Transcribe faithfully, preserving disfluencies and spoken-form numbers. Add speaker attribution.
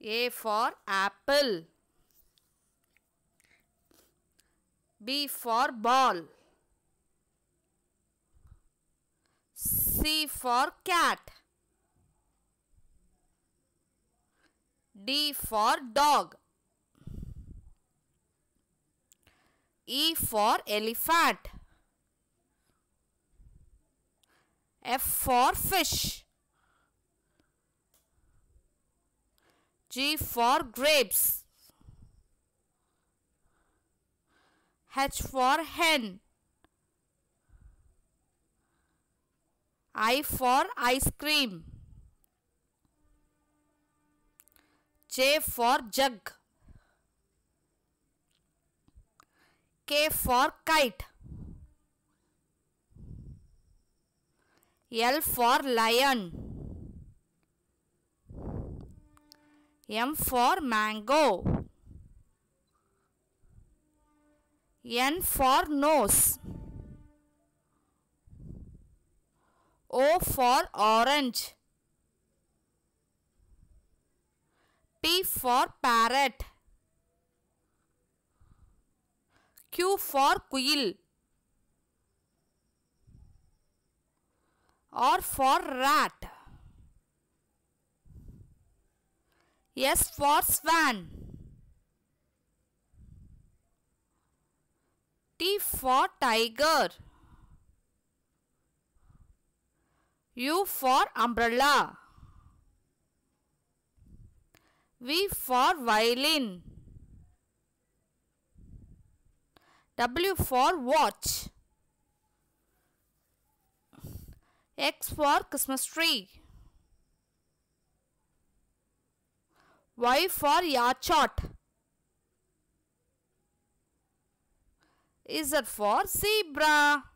Speaker 1: A for apple. B for ball. C for cat. D for dog. E for elephant. F for fish. G for grapes. H for hen. I for ice cream. J for jug. K for kite. L for lion. M for mango. N for nose. O for orange. P for parrot. Q for quail. R for rat. S for swan. T for tiger. U for umbrella. V for violin. W for watch. X for Christmas tree. Y for yacht. Z for zebra.